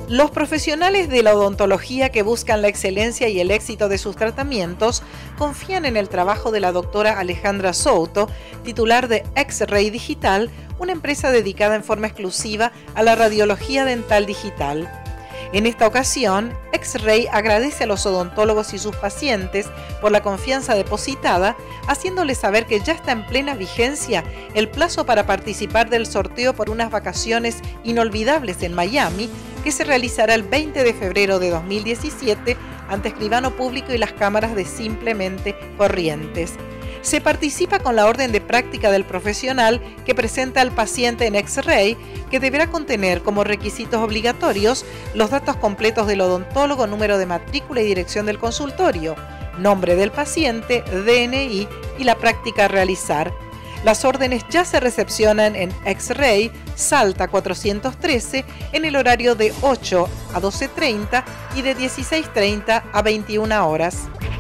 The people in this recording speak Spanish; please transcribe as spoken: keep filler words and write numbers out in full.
Los profesionales de la odontología que buscan la excelencia y el éxito de sus tratamientos confían en el trabajo de la doctora Alejandra Souto, titular de X-Ray Digital, una empresa dedicada en forma exclusiva a la radiología dental digital. En esta ocasión, X-Ray agradece a los odontólogos y sus pacientes por la confianza depositada, haciéndoles saber que ya está en plena vigencia el plazo para participar del sorteo por unas vacaciones inolvidables en Miami, que se realizará el veinte de febrero de dos mil diecisiete ante escribano público y las cámaras de Simplemente Corrientes. Se participa con la orden de práctica del profesional que presenta al paciente en X-Ray, que deberá contener como requisitos obligatorios los datos completos del odontólogo, número de matrícula y dirección del consultorio, nombre del paciente, D N I y la práctica a realizar. Las órdenes ya se recepcionan en X-Ray Salta cuatrocientos trece en el horario de ocho a doce treinta y de dieciséis treinta a veintiuna horas.